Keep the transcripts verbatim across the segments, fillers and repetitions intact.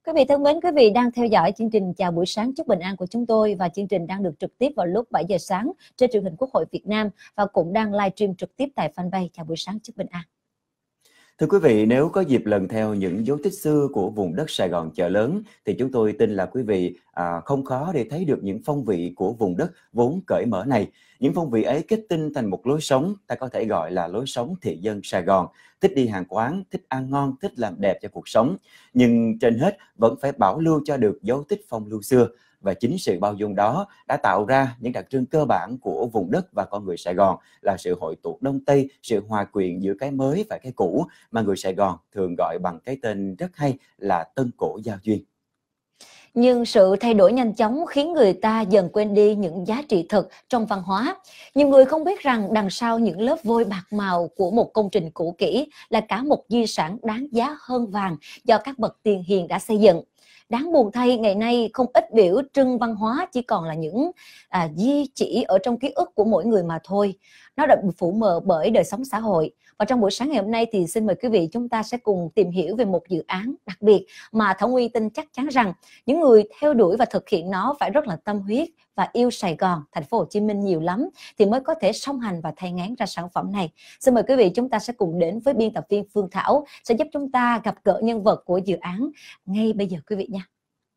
Quý vị thân mến, quý vị đang theo dõi chương trình Chào buổi sáng chúc bình an của chúng tôi, và chương trình đang được trực tiếp vào lúc bảy giờ sáng trên truyền hình Quốc hội Việt Nam và cũng đang livestream trực tiếp tại fanpage Chào buổi sáng chúc bình an. Thưa quý vị, nếu có dịp lần theo những dấu tích xưa của vùng đất Sài Gòn chợ lớn thì chúng tôi tin là quý vị à, không khó để thấy được những phong vị của vùng đất vốn cởi mở này. Những phong vị ấy kết tinh thành một lối sống, ta có thể gọi là lối sống thị dân Sài Gòn, thích đi hàng quán, thích ăn ngon, thích làm đẹp cho cuộc sống. Nhưng trên hết vẫn phải bảo lưu cho được dấu tích phong lưu xưa. Và chính sự bao dung đó đã tạo ra những đặc trưng cơ bản của vùng đất và con người Sài Gòn là sự hội tụ Đông Tây, sự hòa quyện giữa cái mới và cái cũ mà người Sài Gòn thường gọi bằng cái tên rất hay là Tân Cổ Giao Duyên. Nhưng sự thay đổi nhanh chóng khiến người ta dần quên đi những giá trị thực trong văn hóa. Nhiều người không biết rằng đằng sau những lớp vôi bạc màu của một công trình cũ kỹ là cả một di sản đáng giá hơn vàng do các bậc tiền hiền đã xây dựng. Đáng buồn thay, ngày nay không ít biểu trưng văn hóa chỉ còn là những à, di chỉ ở trong ký ức của mỗi người mà thôi. Nó đã bị phủ mờ bởi đời sống xã hội. Và trong buổi sáng ngày hôm nay thì xin mời quý vị chúng ta sẽ cùng tìm hiểu về một dự án đặc biệt mà Thảo Nguyên tin chắc chắn rằng những người theo đuổi và thực hiện nó phải rất là tâm huyết và yêu Sài Gòn, thành phố Hồ Chí Minh nhiều lắm thì mới có thể song hành và thay ngán ra sản phẩm này. Xin mời quý vị chúng ta sẽ cùng đến với biên tập viên Phương Thảo sẽ giúp chúng ta gặp gỡ nhân vật của dự án ngay bây giờ quý vị nha.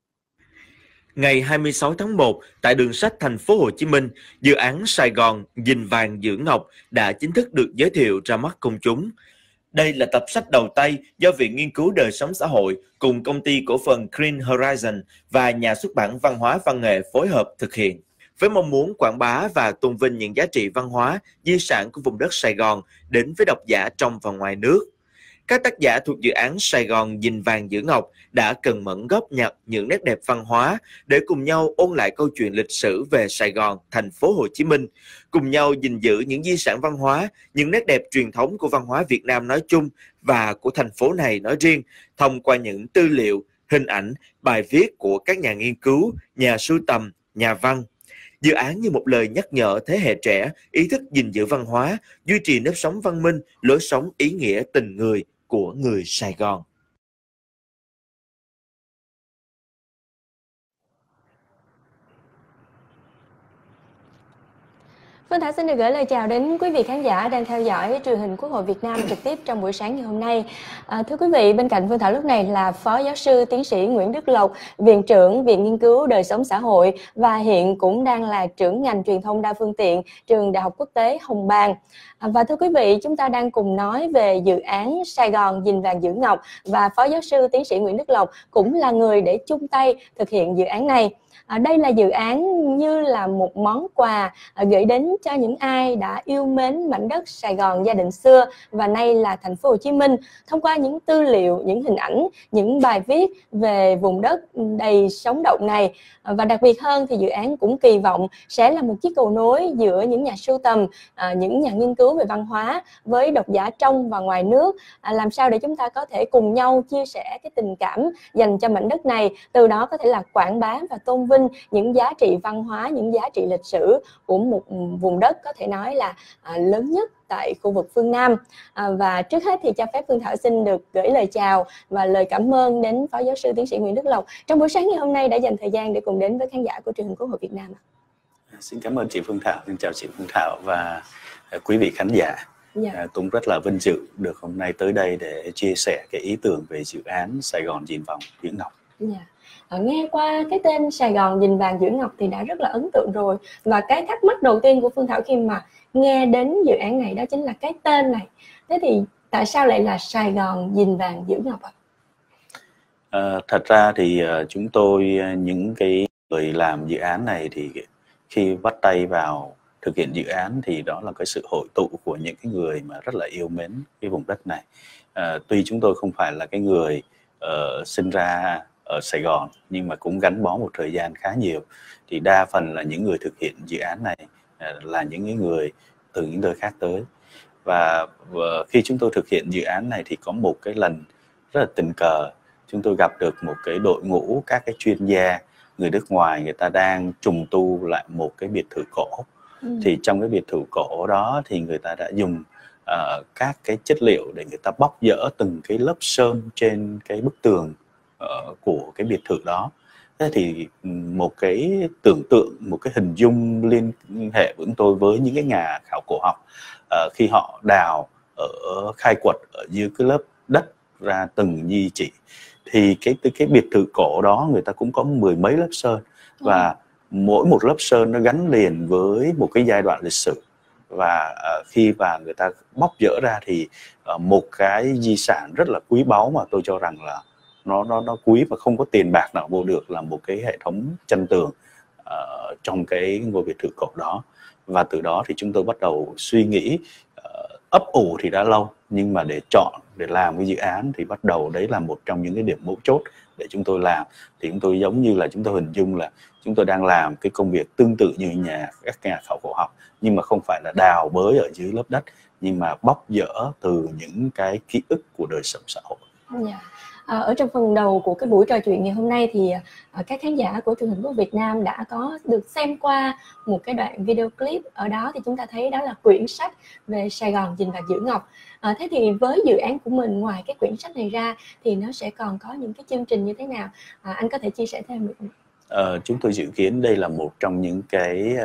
Ngày hai mươi sáu tháng một, tại đường sách thành phố Hồ Chí Minh, dự án Sài Gòn Gìn Vàng Giữ Ngọc đã chính thức được giới thiệu ra mắt công chúng. Đây là tập sách đầu tay do Viện Nghiên cứu Đời sống xã hội cùng công ty cổ phần Green Horizon và nhà xuất bản Văn hóa Văn nghệ phối hợp thực hiện. Với mong muốn quảng bá và tôn vinh những giá trị văn hóa, di sản của vùng đất Sài Gòn đến với độc giả trong và ngoài nước. Các tác giả thuộc dự án Sài Gòn Gìn Vàng Giữ Ngọc đã cần mẫn góp nhặt những nét đẹp văn hóa để cùng nhau ôn lại câu chuyện lịch sử về Sài Gòn, thành phố Hồ Chí Minh, cùng nhau gìn giữ những di sản văn hóa, những nét đẹp truyền thống của văn hóa Việt Nam nói chung và của thành phố này nói riêng, thông qua những tư liệu, hình ảnh, bài viết của các nhà nghiên cứu, nhà sưu tầm, nhà văn. Dự án như một lời nhắc nhở thế hệ trẻ ý thức gìn giữ văn hóa, duy trì nếp sống văn minh, lối sống ý nghĩa tình người của người Sài Gòn. Phương Thảo xin được gửi lời chào đến quý vị khán giả đang theo dõi truyền hình Quốc hội Việt Nam trực tiếp trong buổi sáng ngày hôm nay. À, thưa quý vị, bên cạnh Phương Thảo lúc này là Phó Giáo sư Tiến sĩ Nguyễn Đức Lộc, Viện trưởng Viện Nghiên cứu Đời sống xã hội và hiện cũng đang là trưởng ngành truyền thông đa phương tiện Trường Đại học Quốc tế Hồng Bàng. À, và thưa quý vị, chúng ta đang cùng nói về dự án Sài Gòn Gìn Vàng Giữ Ngọc và Phó Giáo sư Tiến sĩ Nguyễn Đức Lộc cũng là người để chung tay thực hiện dự án này. À, đây là dự án như là một món quà à, gửi đến cho những ai đã yêu mến mảnh đất Sài Gòn gia đình xưa và nay là thành phố Hồ Chí Minh, thông qua những tư liệu, những hình ảnh, những bài viết về vùng đất đầy sống động này. À, và đặc biệt hơn thì dự án cũng kỳ vọng sẽ là một chiếc cầu nối giữa những nhà sưu tầm, à, những nhà nghiên cứu về văn hóa với độc giả trong và ngoài nước, à, làm sao để chúng ta có thể cùng nhau chia sẻ cái tình cảm dành cho mảnh đất này, từ đó có thể là quảng bá và tôn vinh những giá trị văn hóa, những giá trị lịch sử của một vùng đất có thể nói là à, lớn nhất tại khu vực phương Nam. À, và trước hết thì cho phép Phương Thảo xin được gửi lời chào và lời cảm ơn đến Phó Giáo sư Tiến sĩ Nguyễn Đức Lộc trong buổi sáng ngày hôm nay đã dành thời gian để cùng đến với khán giả của truyền hình Quốc hội Việt Nam. Xin cảm ơn chị Phương Thảo, xin chào chị Phương Thảo và quý vị khán giả. Dạ. Tôi rất là vinh dự được hôm nay tới đây để chia sẻ cái ý tưởng về dự án Sài Gòn Gìn Vàng Giữ Ngọc. Dạ. Nghe qua cái tên Sài Gòn Gìn Vàng Giữ Ngọc thì đã rất là ấn tượng rồi. Và cái thắc mắc đầu tiên của Phương Thảo khi mà nghe đến dự án này đó chính là cái tên này. Thế thì tại sao lại là Sài Gòn Gìn Vàng Giữ Ngọc ạ? À, thật ra thì uh, chúng tôi, những cái người làm dự án này thì khi bắt tay vào thực hiện dự án thì đó là cái sự hội tụ của những cái người mà rất là yêu mến cái vùng đất này. À, tuy chúng tôi không phải là cái người uh, sinh ra ở Sài Gòn nhưng mà cũng gắn bó một thời gian khá nhiều, thì đa phần là những người thực hiện dự án này là những người từ những nơi khác tới. Và khi chúng tôi thực hiện dự án này thì có một cái lần rất là tình cờ, chúng tôi gặp được một cái đội ngũ các cái chuyên gia người nước ngoài, người ta đang trùng tu lại một cái biệt thự cổ. Ừ. Thì trong cái biệt thự cổ đó thì người ta đã dùng uh, các cái chất liệu để người ta bóc dỡ từng cái lớp sơn trên cái bức tường uh, của cái biệt thự đó. Thế thì một cái tưởng tượng, một cái hình dung liên hệ của chúng tôi với những cái nhà khảo cổ học uh, khi họ đào ở khai quật ở dưới cái lớp đất ra từng di chỉ, thì cái cái biệt thự cổ đó người ta cũng có mười mấy lớp sơn, và mỗi một lớp sơn nó gắn liền với một cái giai đoạn lịch sử. Và uh, khi mà người ta bóc dỡ ra thì uh, một cái di sản rất là quý báu mà tôi cho rằng là nó nó nó quý và không có tiền bạc nào mua được là một cái hệ thống chân tường uh, trong cái ngôi biệt thự cổ đó. Và từ đó thì chúng tôi bắt đầu suy nghĩ, uh, ấp ủ thì đã lâu, nhưng mà để chọn để làm cái dự án thì bắt đầu đấy là một trong những cái điểm mấu chốt để chúng tôi làm. Thì chúng tôi giống như là chúng tôi hình dung là chúng tôi đang làm cái công việc tương tự như nhà các nhà khảo cổ học, nhưng mà không phải là đào bới ở dưới lớp đất, nhưng mà bóc dỡ từ những cái ký ức của đời sống xã hội. Yeah. À, ở trong phần đầu của cái buổi trò chuyện ngày hôm nay thì à, các khán giả của truyền hình quốc Việt Nam đã có được xem qua một cái đoạn video clip. Ở đó thì chúng ta thấy đó là quyển sách về Sài Gòn Dình Vàng Giữ Ngọc. À, thế thì với dự án của mình, ngoài cái quyển sách này ra thì nó sẽ còn có những cái chương trình như thế nào? À, anh có thể chia sẻ thêm được không? Ờ, chúng tôi dự kiến đây là một trong những cái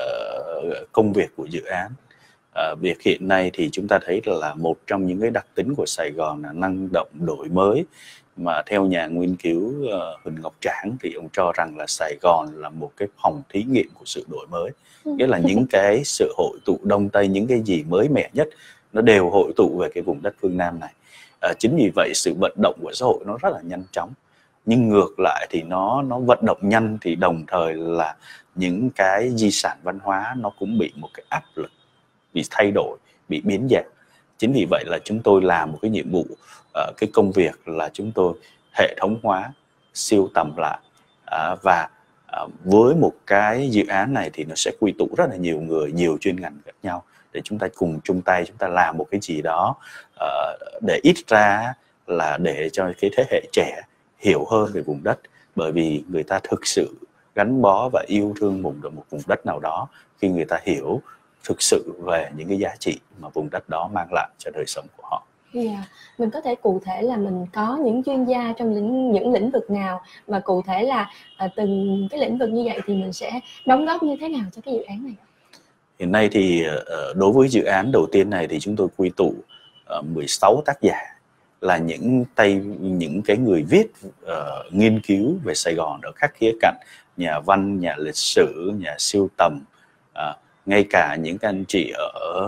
uh, công việc của dự án. Uh, việc hiện nay thì chúng ta thấy là một trong những cái đặc tính của Sài Gòn là năng động đổi mới, mà theo nhà nghiên cứu uh, Huỳnh Ngọc Tráng thì ông cho rằng là Sài Gòn là một cái phòng thí nghiệm của sự đổi mới. Nghĩa là những cái sự hội tụ Đông Tây, những cái gì mới mẻ nhất nó đều hội tụ về cái vùng đất phương Nam này. Uh, chính vì vậy sự vận động của xã hội nó rất là nhanh chóng. Nhưng ngược lại thì nó nó vận động nhanh thì đồng thời là những cái di sản văn hóa nó cũng bị một cái áp lực, bị thay đổi, bị biến dạng. Chính vì vậy là chúng tôi làm một cái nhiệm vụ, uh, cái công việc là chúng tôi hệ thống hóa, siêu tầm lại, uh, và uh, với một cái dự án này thì nó sẽ quy tụ rất là nhiều người, nhiều chuyên ngành khác nhau để chúng ta cùng chung tay chúng ta làm một cái gì đó uh, để ít ra là để cho cái thế hệ trẻ hiểu hơn về vùng đất, bởi vì người ta thực sự gắn bó và yêu thương một, một vùng đất nào đó khi người ta hiểu thực sự về những cái giá trị mà vùng đất đó mang lại cho đời sống của họ. Yeah. Mình có thể cụ thể là mình có những chuyên gia trong lĩnh, những lĩnh vực nào, và cụ thể là à, từng cái lĩnh vực như vậy thì mình sẽ đóng góp như thế nào cho cái dự án này? Hiện nay thì đối với dự án đầu tiên này thì chúng tôi quy tụ mười sáu tác giả, là những tay những cái người viết uh, nghiên cứu về Sài Gòn ở các khía cạnh, nhà văn, nhà lịch sử, nhà sưu tầm, uh, ngay cả những các anh chị ở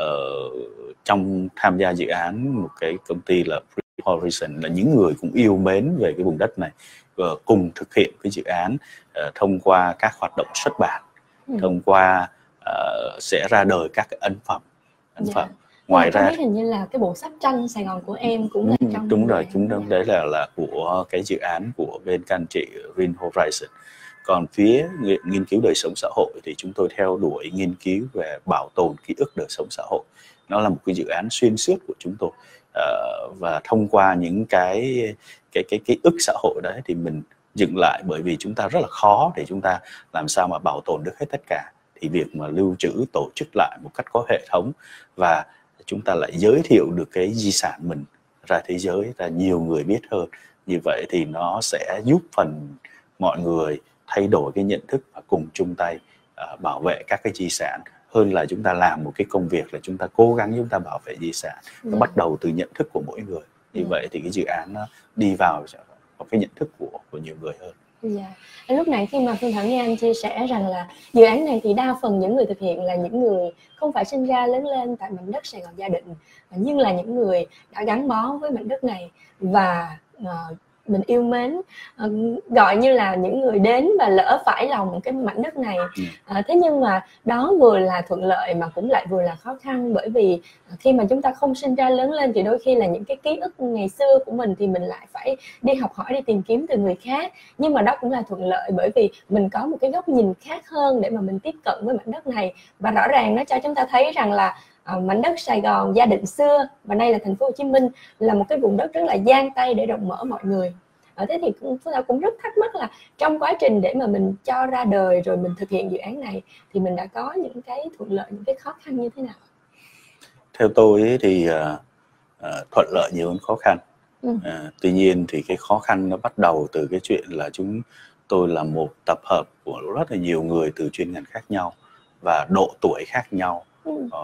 uh, trong tham gia dự án một cái công ty là Free Horizon, là những người cũng yêu mến về cái vùng đất này, uh, cùng thực hiện cái dự án uh, thông qua các hoạt động xuất bản, ừ. thông qua uh, sẽ ra đời các cái ấn phẩm, ấn yeah. phẩm. Ngoài ra hình như là cái bộ sách tranh Sài Gòn của em cũng là trong đúng rồi, chúng đúng đấy là là của cái dự án của bên các anh chị Green Horizon. Còn phía nghiên cứu đời sống xã hội thì chúng tôi theo đuổi nghiên cứu về bảo tồn ký ức đời sống xã hội. Nó là một cái dự án xuyên suốt của chúng tôi, à, và thông qua những cái cái cái ký ức xã hội đấy thì mình dựng lại, bởi vì chúng ta rất là khó để chúng ta làm sao mà bảo tồn được hết tất cả, thì việc mà lưu trữ, tổ chức lại một cách có hệ thống và chúng ta lại giới thiệu được cái di sản mình ra thế giới, ra nhiều người biết hơn. Như vậy thì nó sẽ giúp phần mọi người thay đổi cái nhận thức và cùng chung tay uh, bảo vệ các cái di sản, hơn là chúng ta làm một cái công việc là chúng ta cố gắng chúng ta bảo vệ di sản. Nó yeah. bắt đầu từ nhận thức của mỗi người. Như yeah. vậy thì cái dự án nó đi vào một cái nhận thức của, của nhiều người hơn. Dạ. Lúc nãy khi mà Phương Thảo nghe anh chia sẻ rằng là dự án này thì đa phần những người thực hiện là những người không phải sinh ra lớn lên tại mảnh đất Sài Gòn Gia Định, nhưng là những người đã gắn bó với mảnh đất này và uh, mình yêu mến, uh, gọi như là những người đến và lỡ phải lòng cái mảnh đất này. Uh, thế nhưng mà đó vừa là thuận lợi mà cũng lại vừa là khó khăn, bởi vì khi mà chúng ta không sinh ra lớn lên thì đôi khi là những cái ký ức ngày xưa của mình thì mình lại phải đi học hỏi, đi tìm kiếm từ người khác. Nhưng mà đó cũng là thuận lợi, bởi vì mình có một cái góc nhìn khác hơn để mà mình tiếp cận với mảnh đất này. Và rõ ràng nó cho chúng ta thấy rằng là uh, mảnh đất Sài Gòn Gia Định xưa và nay là thành phố Hồ Chí Minh là một cái vùng đất rất là dang tay để rộng mở mọi người. Ở thế thì Phương Thảo cũng rất thắc mắc là trong quá trình để mà mình cho ra đời rồi mình thực hiện dự án này thì mình đã có những cái thuận lợi, những cái khó khăn như thế nào? Theo tôi thì uh, uh, thuận lợi nhiều hơn khó khăn. Ừ. À, tuy nhiên thì cái khó khăn nó bắt đầu từ cái chuyện là chúng tôi là một tập hợp của rất là nhiều người từ chuyên ngành khác nhau và độ tuổi khác nhau, Ừ. ờ,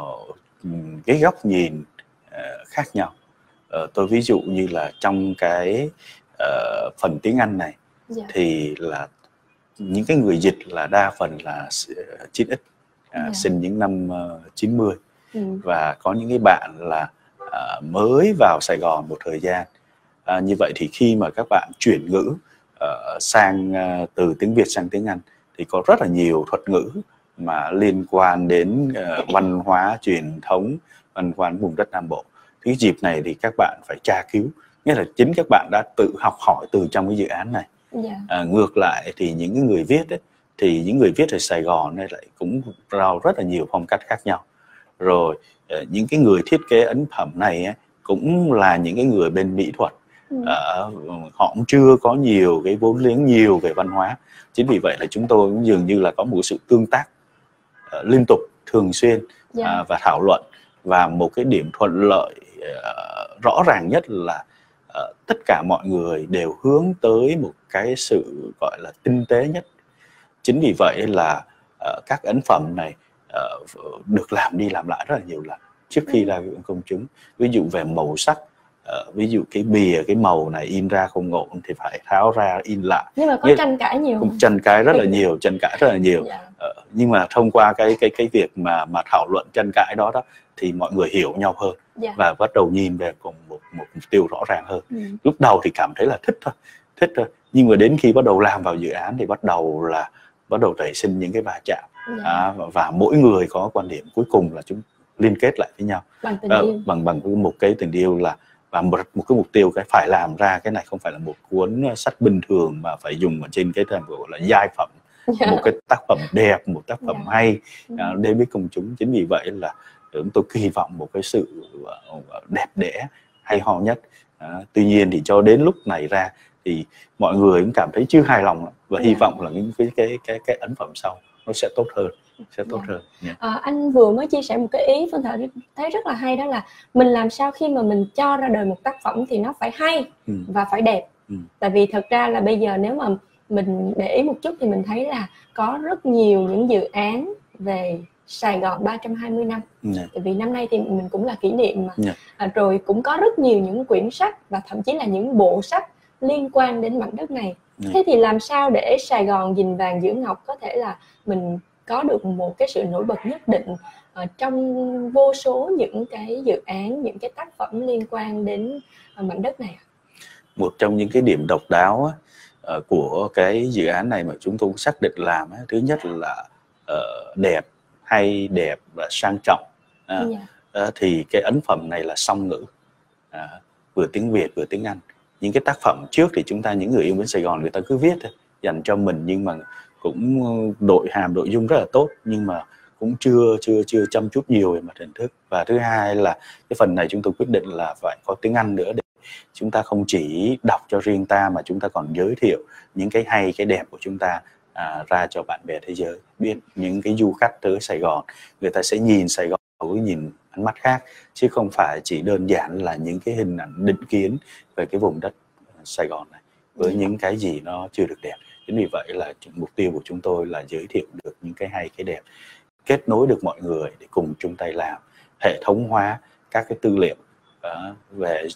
cái góc nhìn uh, khác nhau. Uh, tôi ví dụ như là trong cái uh, phần tiếng Anh này, Dạ. thì là những cái người dịch là đa phần là chín x, à, Dạ. sinh những năm uh, chín mươi. Ừ. Và có những cái bạn là uh, mới vào Sài Gòn một thời gian. À, như vậy thì khi mà các bạn chuyển ngữ uh, sang uh, từ tiếng Việt sang tiếng Anh thì có rất là nhiều thuật ngữ mà liên quan đến uh, văn hóa truyền thống, văn hóa vùng đất Nam Bộ. Cái dịp này thì các bạn phải tra cứu, nghĩa là chính các bạn đã tự học hỏi từ trong cái dự án này. Yeah. À, ngược lại thì những người viết ấy, thì những người viết ở Sài Gòn này lại cũng rao rất là nhiều phong cách khác nhau. Rồi uh, những cái người thiết kế ấn phẩm này ấy, cũng là những cái người bên mỹ thuật. Ừ. Uh, họ cũng chưa có nhiều cái vốn liếng nhiều về văn hóa. Chính vì vậy là chúng tôi cũng dường như là có một sự tương tác uh, liên tục, thường xuyên, Yeah. uh, và thảo luận. Và một cái điểm thuận lợi uh, rõ ràng nhất là uh, tất cả mọi người đều hướng tới một cái sự gọi là tinh tế nhất. Chính vì vậy là uh, các ấn phẩm này uh, được làm đi làm lại rất là nhiều lần trước khi ra với công chúng. Ví dụ về màu sắc, uh, ví dụ cái bìa, cái màu này in ra không ổn thì phải tháo ra in lại. Nhưng mà có Nhưng, tranh cãi nhiều. cũng tranh cãi rất là nhiều, tranh cãi rất là nhiều. Yeah. Uh, nhưng mà thông qua cái cái cái việc mà mà thảo luận tranh cãi đó đó thì mọi người hiểu nhau hơn. Yeah. Và bắt đầu nhìn về cùng một một mục tiêu rõ ràng hơn. Ừ. Lúc đầu thì cảm thấy là thích thôi, thích thôi. Nhưng mà đến khi bắt đầu làm vào dự án thì bắt đầu là bắt đầu nảy sinh những cái va chạm. Yeah. À, và, và mỗi người có quan điểm, cuối cùng là chúng liên kết lại với nhau Bằng tình à, yêu. bằng bằng một cái tình yêu là và một, một cái mục tiêu cái phải làm ra cái này không phải là một cuốn sách bình thường mà phải dùng ở trên cái thềm gọi là giai phẩm. Yeah. Một cái tác phẩm đẹp, một tác phẩm yeah. hay à, đến với công chúng. Chính vì vậy là chúng tôi kỳ vọng một cái sự đẹp đẽ, hay ho nhất. À, tuy nhiên thì cho đến lúc này ra thì mọi người cũng cảm thấy chưa hài lòng và yeah. hy vọng là những cái cái cái cái ấn phẩm sau nó sẽ tốt hơn, sẽ tốt yeah. hơn. Yeah. À, anh vừa mới chia sẻ một cái ý Phương Thảo thấy rất là hay, đó là mình làm sao khi mà mình cho ra đời một tác phẩm thì nó phải hay ừ. và phải đẹp. Ừ. Tại vì thật ra là bây giờ nếu mà mình để ý một chút thì mình thấy là có rất nhiều những dự án về Sài Gòn ba trăm hai mươi năm. Yeah. Tại vì năm nay thì mình cũng là kỷ niệm mà. Yeah. À, rồi cũng có rất nhiều những quyển sách và thậm chí là những bộ sách liên quan đến mảnh đất này. Yeah. Thế thì làm sao để Sài Gòn gìn vàng giữ ngọc có thể là mình có được một cái sự nổi bật nhất định uh, trong vô số những cái dự án, những cái tác phẩm liên quan đến uh, mảnh đất này? Một trong những cái điểm độc đáo á, uh, của cái dự án này mà chúng tôi xác định làm á, thứ nhất là uh, đẹp, hay, đẹp và sang trọng. À, yeah. uh, thì cái ấn phẩm này là song ngữ, à, vừa tiếng Việt vừa tiếng Anh. Những cái tác phẩm trước thì chúng ta, những người yêu mến Sài Gòn, người ta cứ viết thôi, dành cho mình, nhưng mà cũng đội hàm nội dung rất là tốt, nhưng mà cũng chưa chưa chưa chăm chút nhiều về mặt hình thức. Và thứ hai là cái phần này chúng tôi quyết định là phải có tiếng Anh nữa, để chúng ta không chỉ đọc cho riêng ta mà chúng ta còn giới thiệu những cái hay, cái đẹp của chúng ta à, ra cho bạn bè thế giới biết. Những cái du khách tới Sài Gòn, người ta sẽ nhìn Sài Gòn với nhìn ánh mắt khác, chứ không phải chỉ đơn giản là những cái hình ảnh định kiến về cái vùng đất Sài Gòn này với ừ. những cái gì nó chưa được đẹp. Chính vì vậy là mục tiêu của chúng tôi là giới thiệu được những cái hay, cái đẹp, kết nối được mọi người để cùng chung tay làm, hệ thống hóa các cái tư liệu uh, về,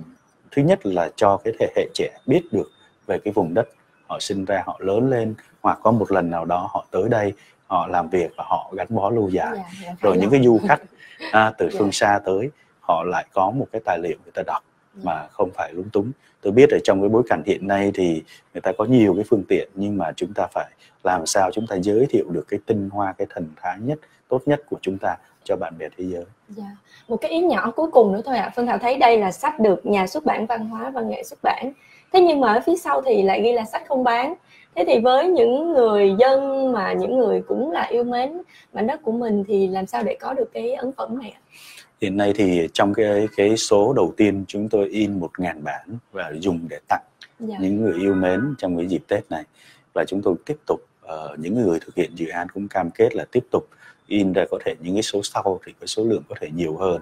thứ nhất là cho cái thế hệ trẻ biết được về cái vùng đất họ sinh ra, họ lớn lên, hoặc có một lần nào đó họ tới đây, họ làm việc và họ gắn bó lâu dài. Yeah, yeah, rồi những cái du khách à, từ phương yeah. xa tới, họ lại có một cái tài liệu người ta đọc yeah. mà không phải lúng túng. Tôi biết ở trong cái bối cảnh hiện nay thì người ta có nhiều cái phương tiện, nhưng mà chúng ta phải làm sao chúng ta giới thiệu được cái tinh hoa, cái thần thái nhất, tốt nhất của chúng ta cho bạn bè thế giới. Yeah. Một cái ý nhỏ cuối cùng nữa thôi ạ. À. Phương Thảo thấy đây là sách được Nhà xuất bản Văn hóa Văn nghệ xuất bản. Thế nhưng mà ở phía sau thì lại ghi là sách không bán. Thế thì với những người dân mà những người cũng là yêu mến mảnh đất của mình thì làm sao để có được cái ấn phẩm này ạ? Hiện nay thì trong cái cái số đầu tiên chúng tôi in một ngàn bản và dùng để tặng yeah. những người yêu mến trong cái dịp Tết này. Và chúng tôi tiếp tục, uh, những người thực hiện dự án cũng cam kết là tiếp tục in ra, có thể những cái số sau thì cái số lượng có thể nhiều hơn.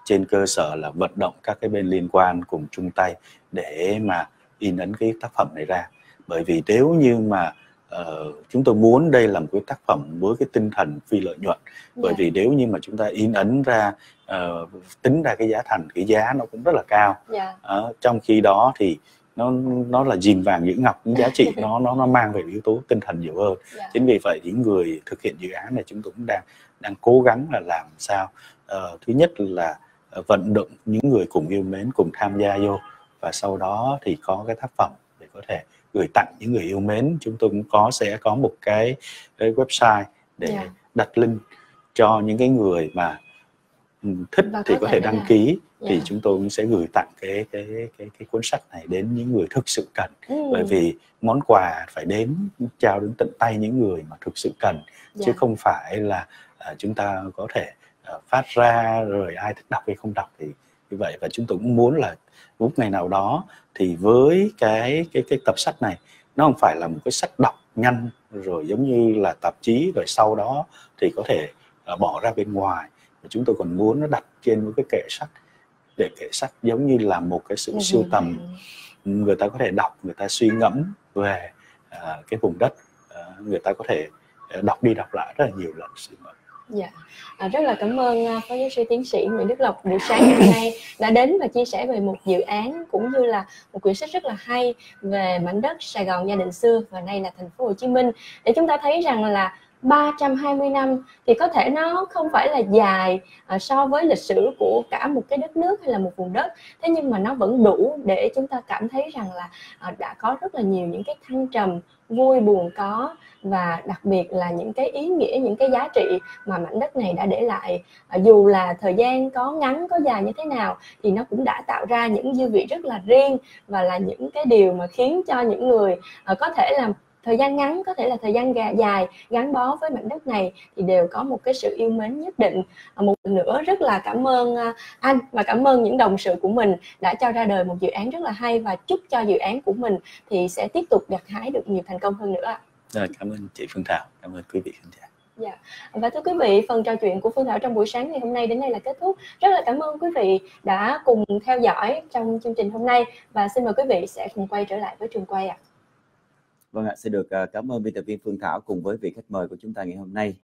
trên cơ sở là vận động các cái bên liên quan cùng chung tay để mà in ấn cái tác phẩm này ra. Bởi vì nếu như mà uh, chúng tôi muốn đây là một cái tác phẩm với cái tinh thần phi lợi nhuận, bởi Dạ. vì nếu như mà chúng ta in ấn ra, uh, tính ra cái giá thành, cái giá nó cũng rất là cao. Dạ. Uh, trong khi đó thì nó nó là gìn vàng giữ ngọc, những giá trị nó nó nó mang về yếu tố tinh thần nhiều hơn. Dạ. Chính vì vậy những người thực hiện dự án này chúng tôi cũng đang đang cố gắng là làm sao uh, thứ nhất là uh, vận động những người cùng yêu mến cùng tham gia vô, và sau đó thì có cái tác phẩm để có thể gửi tặng những người yêu mến. Chúng tôi cũng có sẽ có một cái, cái website để Yeah. đặt link cho những cái người mà thích Và thì có có thể thể đăng là- ký, thì Yeah. chúng tôi cũng sẽ gửi tặng cái cái cái cái cuốn sách này đến những người thực sự cần. Ừ. Bởi vì món quà phải đến trao đến tận tay những người mà thực sự cần, Dạ. chứ không phải là à, chúng ta có thể à, phát ra rồi ai thích đọc hay không đọc thì như vậy. Và chúng tôi cũng muốn là một ngày nào đó thì với cái cái cái tập sách này, nó không phải là một cái sách đọc nhanh rồi giống như là tạp chí rồi sau đó thì có thể uh, bỏ ra bên ngoài. Và chúng tôi còn muốn nó đặt trên một cái kệ sách, để kệ sách giống như là một cái sự Ừ. sưu tầm, người ta có thể đọc, người ta suy ngẫm về uh, cái vùng đất, uh, người ta có thể đọc đi đọc lại rất là nhiều lần. Dạ, à, rất là cảm ơn uh, Phó Giáo sư Tiến sĩ Nguyễn Đức Lộc buổi sáng hôm nay đã đến và chia sẻ về một dự án cũng như là một quyển sách rất là hay về mảnh đất Sài Gòn gia đình xưa và nay là thành phố Hồ Chí Minh, để chúng ta thấy rằng là ba trăm hai mươi năm thì có thể nó không phải là dài à, so với lịch sử của cả một cái đất nước hay là một vùng đất, thế nhưng mà nó vẫn đủ để chúng ta cảm thấy rằng là à, đã có rất là nhiều những cái thăng trầm, vui buồn có, và đặc biệt là những cái ý nghĩa, những cái giá trị mà mảnh đất này đã để lại. À, dù là thời gian có ngắn có dài như thế nào thì nó cũng đã tạo ra những dư vị rất là riêng, và là những cái điều mà khiến cho những người à, có thể là thời gian ngắn, có thể là thời gian dài gắn bó với mảnh đất này thì đều có một cái sự yêu mến nhất định. À, một lần nữa rất là cảm ơn anh và cảm ơn những đồng sự của mình đã cho ra đời một dự án rất là hay, và chúc cho dự án của mình thì sẽ tiếp tục gặt hái được nhiều thành công hơn nữa. Rồi, cảm ơn chị Phương Thảo, cảm ơn quý vị khán giả. Dạ. Và thưa quý vị, phần trò chuyện của Phương Thảo trong buổi sáng ngày hôm nay đến đây là kết thúc. Rất là cảm ơn quý vị đã cùng theo dõi trong chương trình hôm nay, và xin mời quý vị sẽ cùng quay trở lại với trường quay ạ. Vâng ạ, xin được cảm ơn biên tập viên Phương Thảo cùng với vị khách mời của chúng ta ngày hôm nay.